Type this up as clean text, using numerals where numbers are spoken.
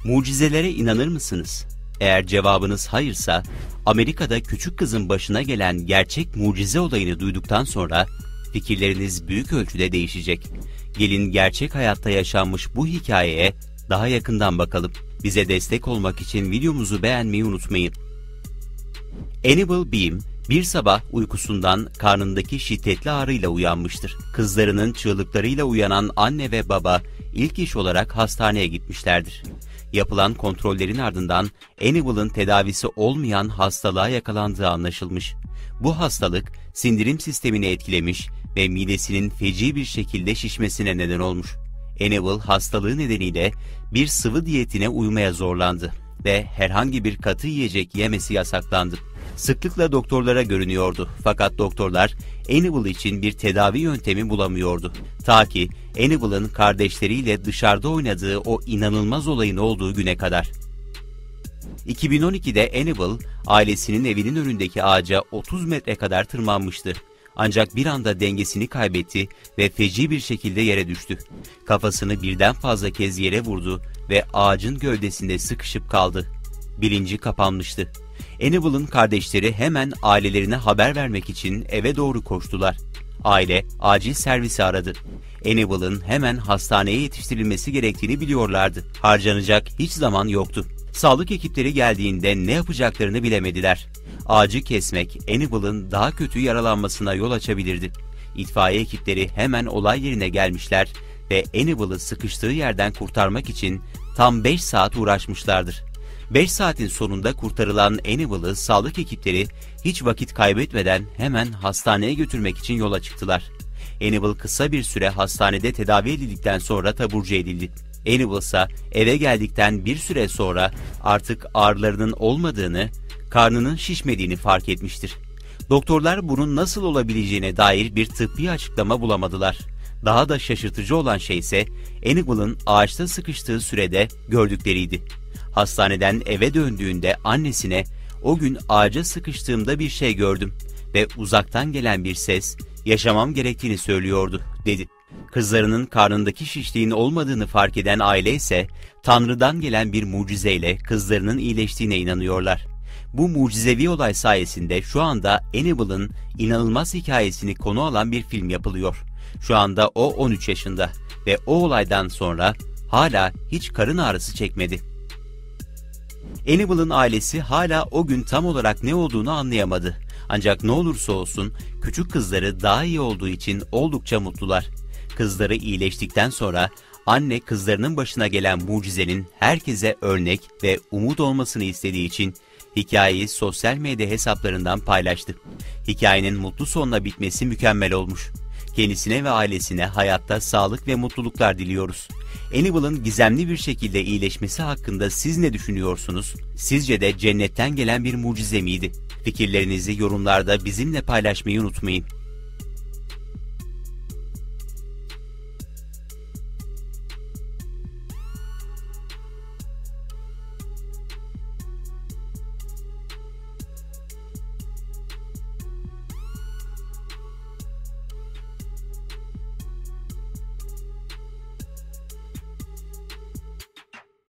Mucizelere inanır mısınız? Eğer cevabınız hayırsa, Amerika'da küçük kızın başına gelen gerçek mucize olayını duyduktan sonra fikirleriniz büyük ölçüde değişecek. Gelin gerçek hayatta yaşanmış bu hikayeye daha yakından bakalım. Bize destek olmak için videomuzu beğenmeyi unutmayın. Annabel Beam bir sabah uykusundan karnındaki şiddetli ağrıyla uyanmıştır. Kızlarının çığlıklarıyla uyanan anne ve baba ilk iş olarak hastaneye gitmişlerdir. Yapılan kontrollerin ardından Annabel'ın tedavisi olmayan hastalığa yakalandığı anlaşılmış. Bu hastalık sindirim sistemini etkilemiş ve midesinin feci bir şekilde şişmesine neden olmuş. Annabel hastalığı nedeniyle bir sıvı diyetine uymaya zorlandı ve herhangi bir katı yiyecek yemesi yasaklandı. Sıklıkla doktorlara görünüyordu fakat doktorlar Annabel için bir tedavi yöntemi bulamıyordu. Ta ki Annabel'ın kardeşleriyle dışarıda oynadığı o inanılmaz olayın olduğu güne kadar. 2012'de Annabel ailesinin evinin önündeki ağaca 30 metre kadar tırmanmıştı. Ancak bir anda dengesini kaybetti ve feci bir şekilde yere düştü. Kafasını birden fazla kez yere vurdu ve ağacın gövdesinde sıkışıp kaldı. Bilinci kapanmıştı. Annabel'ın kardeşleri hemen ailelerine haber vermek için eve doğru koştular. Aile acil servisi aradı. Annabel'ın hemen hastaneye yetiştirilmesi gerektiğini biliyorlardı. Harcanacak hiç zaman yoktu. Sağlık ekipleri geldiğinde ne yapacaklarını bilemediler. Ağacı kesmek Annabel'ın daha kötü yaralanmasına yol açabilirdi. İtfaiye ekipleri hemen olay yerine gelmişler ve Annabel'ı sıkıştığı yerden kurtarmak için tam 5 saat uğraşmışlardır. 5 saatin sonunda kurtarılan Annabel'ı sağlık ekipleri hiç vakit kaybetmeden hemen hastaneye götürmek için yola çıktılar. Annabel kısa bir süre hastanede tedavi edildikten sonra taburcu edildi. Annabel ise eve geldikten bir süre sonra artık ağrılarının olmadığını, karnının şişmediğini fark etmiştir. Doktorlar bunun nasıl olabileceğine dair bir tıbbi açıklama bulamadılar. Daha da şaşırtıcı olan şey ise Annabel'ın ağaçta sıkıştığı sürede gördükleriydi. Hastaneden eve döndüğünde annesine "O gün ağaca sıkıştığımda bir şey gördüm ve uzaktan gelen bir ses yaşamam gerektiğini söylüyordu" dedi. Kızlarının karnındaki şişliğin olmadığını fark eden aile ise Tanrı'dan gelen bir mucizeyle kızlarının iyileştiğine inanıyorlar. Bu mucizevi olay sayesinde şu anda Annabel'ın inanılmaz hikayesini konu alan bir film yapılıyor. Şu anda o 13 yaşında ve o olaydan sonra hala hiç karın ağrısı çekmedi. Annabel'ın ailesi hala o gün tam olarak ne olduğunu anlayamadı. Ancak ne olursa olsun küçük kızları daha iyi olduğu için oldukça mutlular. Kızları iyileştikten sonra anne kızlarının başına gelen mucizenin herkese örnek ve umut olmasını istediği için hikayeyi sosyal medya hesaplarından paylaştı. Hikayenin mutlu sonla bitmesi mükemmel olmuş. Kendisine ve ailesine hayatta sağlık ve mutluluklar diliyoruz. Annabel'ın gizemli bir şekilde iyileşmesi hakkında siz ne düşünüyorsunuz? Sizce de cennetten gelen bir mucize miydi? Fikirlerinizi yorumlarda bizimle paylaşmayı unutmayın.